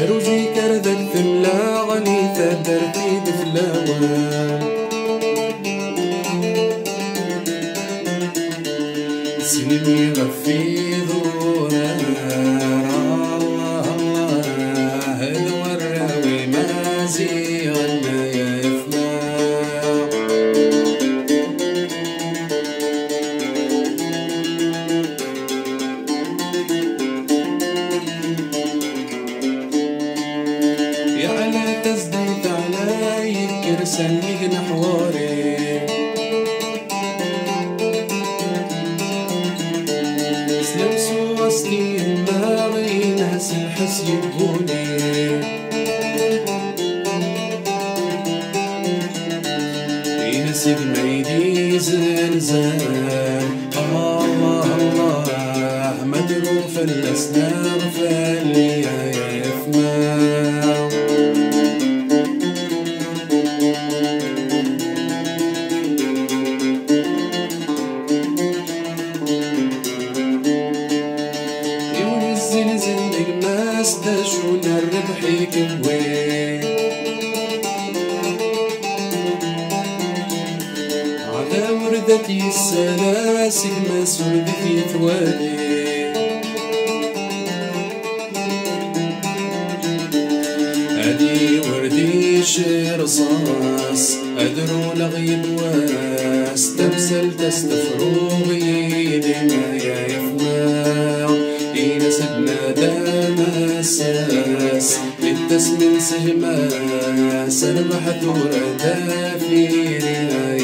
روزي كردك ثملا غني تدرتي دفلاوان سلمي غفي ذورا الله الله الوراوي مازي غنى يا يفلا يا على تزديت علي كرسلك نحواري لمسوا أصلي دماغي ناس الحس يبوني ينسق ميدي زلزال الله الله مدروف الأسنان فاللي يفمع دشون الربح يكوي على وردتي السلاسل مسود في ثوالي أدي وردي رصاص أدرو لغيب واس تمثل تستفروغي لما يفمع ينسبنا دانا الساس للتسمين سجما سربح دور دافي